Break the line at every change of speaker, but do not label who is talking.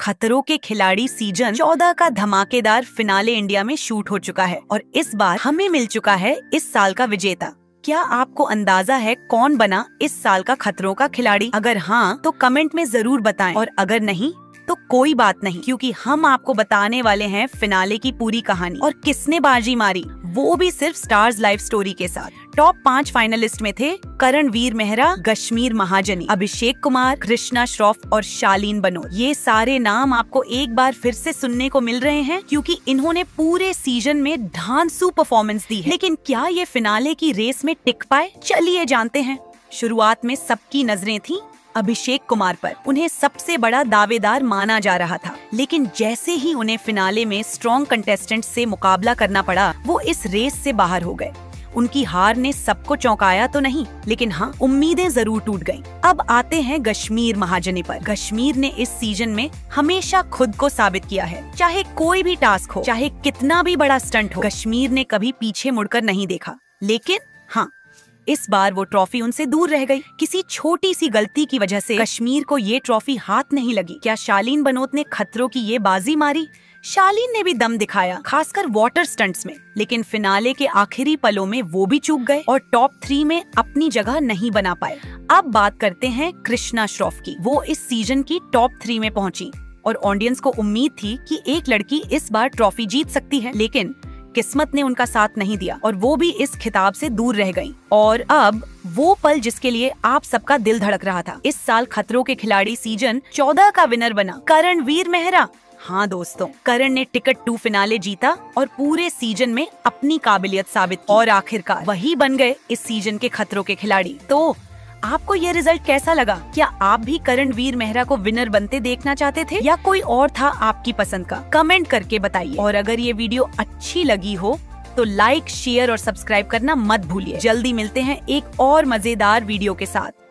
खतरों के खिलाड़ी सीजन 14 का धमाकेदार फिनाले इंडिया में शूट हो चुका है और इस बार हमें मिल चुका है इस साल का विजेता। क्या आपको अंदाजा है कौन बना इस साल का खतरों का खिलाड़ी? अगर हाँ तो कमेंट में जरूर बताएं और अगर नहीं तो कोई बात नहीं, क्योंकि हम आपको बताने वाले हैं फिनाले की पूरी कहानी और किसने बाजी मारी, वो भी सिर्फ स्टार्स लाइफ स्टोरी के साथ। टॉप 5 फाइनलिस्ट में थे करणवीर मेहरा, कश्मीर महाजनी, अभिषेक कुमार, कृष्णा श्रॉफ और शालीन बनोट। ये सारे नाम आपको एक बार फिर से सुनने को मिल रहे हैं क्योंकि इन्होंने पूरे सीजन में धांसू परफॉर्मेंस दी है। लेकिन क्या ये फिनाले की रेस में टिक पाए? चलिए जानते हैं। शुरुआत में सबकी नजरें थी अभिषेक कुमार पर। उन्हें सबसे बड़ा दावेदार माना जा रहा था, लेकिन जैसे ही उन्हें फिनाले में स्ट्रॉन्ग कंटेस्टेंट से मुकाबला करना पड़ा, वो इस रेस से बाहर हो गए। उनकी हार ने सबको चौंकाया तो नहीं, लेकिन हाँ, उम्मीदें जरूर टूट गईं। अब आते हैं कश्मीर महाजनी पर। कश्मीर ने इस सीजन में हमेशा खुद को साबित किया है। चाहे कोई भी टास्क हो, चाहे कितना भी बड़ा स्टंट हो, कश्मीर ने कभी पीछे मुड़कर नहीं देखा। लेकिन हाँ, इस बार वो ट्रॉफी उनसे दूर रह गई। किसी छोटी सी गलती की वजह से कश्मीर को ये ट्रॉफी हाथ नहीं लगी। क्या शालीन बनोट ने खतरों की ये बाजी मारी? शालीन ने भी दम दिखाया, खासकर वाटर स्टंट्स में, लेकिन फिनाले के आखिरी पलों में वो भी चूक गए और टॉप 3 में अपनी जगह नहीं बना पाए। अब बात करते हैं कृष्णा श्रॉफ की। वो इस सीजन की टॉप 3 में पहुंची और ऑडियंस को उम्मीद थी कि एक लड़की इस बार ट्रॉफी जीत सकती है, लेकिन किस्मत ने उनका साथ नहीं दिया और वो भी इस खिताब से दूर रह गईं। और अब वो पल जिसके लिए आप सबका दिल धड़क रहा था, इस साल खतरों के खिलाड़ी सीजन 14 का विनर बना करणवीर मेहरा। हाँ दोस्तों, करण ने टिकट 2 फिनाले जीता और पूरे सीजन में अपनी काबिलियत साबित की और आखिरकार वही बन गए इस सीजन के खतरों के खिलाड़ी। तो आपको ये रिजल्ट कैसा लगा? क्या आप भी करणवीर मेहरा को विनर बनते देखना चाहते थे या कोई और था आपकी पसंद का? कमेंट करके बताइए। और अगर ये वीडियो अच्छी लगी हो तो लाइक, शेयर और सब्सक्राइब करना मत भूलिए। जल्दी मिलते हैं एक और मजेदार वीडियो के साथ।